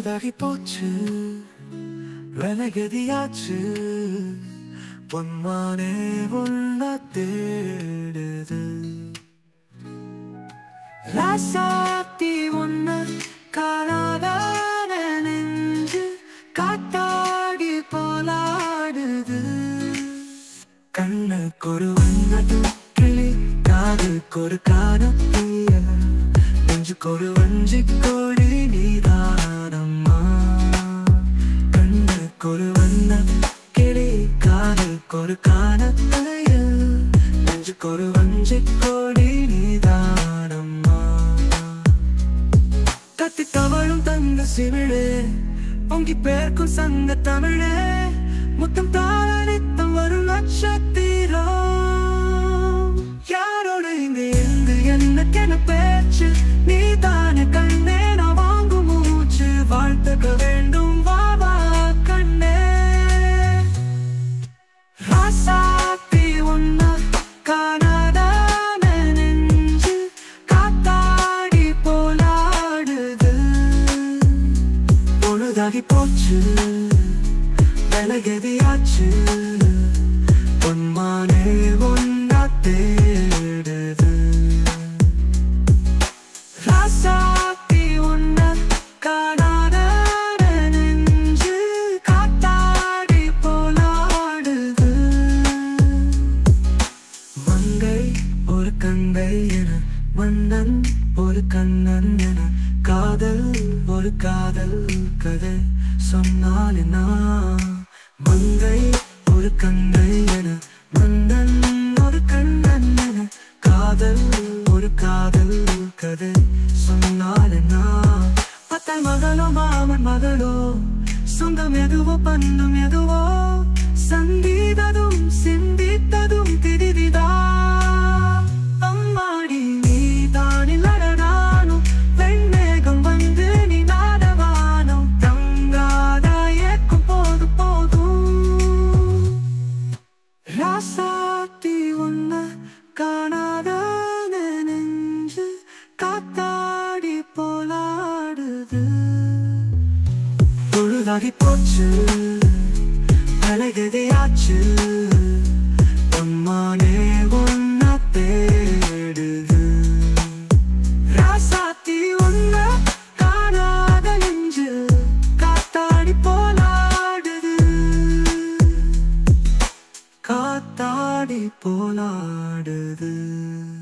பொழுதாகி போச்சு வெனகதியாச்சு பொன்மானே உன்ன தேடுது ராசாத்தி உன்ன காணாத நெஞ்சு காத்தாடி போலாடுது கண்ணுக்கு ஒரு வண்ணத்து கிளி காதுக்கு ஒரு காணப்பிய நெஞ்சுக்கு ஒரு வஞ்சி கோடி நீதானம்மா கண்ணுக்கு ஒரு வண்ணத்து கிளி காதுக்கு ஒரு காணப்பிய நெஞ்சுக்கு ஒரு வஞ்சி கோடி நீதானம்மா கத்தி தவழும் தங்க சிவிழே பொங்கி பேர்க்கும் சங்க தமிழே முத்தம் தாளடித்தம் வரும் நட்சத்திரம் யாரோடு இங்கு இருந்து என்னக்கென பேச்சு நீதானே கண்ணே நான் வாங்கும் மூச்சு வாழ்த்துக்க வேண்டும் வாவா கண்ணே ராசாத்தி உன்ன காணாத நெஞ்சு காத்தாடி போலாடுது பொழுதாகி போச்சு வெனகதியாச்சு பொன்மானே உன்ன தேடுது ராசாத்தி உன்ன காணாத நெஞ்சு காத்தாடி போலாடுது மங்கை ஒரு கங்கை என மன்னன் ஒரு கண்ணன் என காதல் ஒரு காதல் கதை சொன்னால் என்ன மங்கை ஒரு கங்கை என மன்னன் ஒரு கண்ணன் என காதல் ஒரு காதல் கதை சொன்னால் என்ன பத்தாய் மகளோ மாமன் மகளோ சொந்தம் எதுவோ பந்தம் எதுவோ சந்தித்ததும் சிந்தித்ததும் திரிதிதா அம்மாடி நீ தானில்லட நானும் வெண்மேகம் வந்து நீ நாடவானம் தங்காத ஏற்கும் போது போதும் ராசாத்தி உன்ன காணாத நெஞ்சு காத்தாடி போலாடுது பொழுதாகி போச்சு வெனகதியாச்சு பொன்மானே உன்ன தேடுது ராசாத்தி உன்ன காணாத நெஞ்சு காத்தாடி போலாடுது காத்தாடி போலாடுது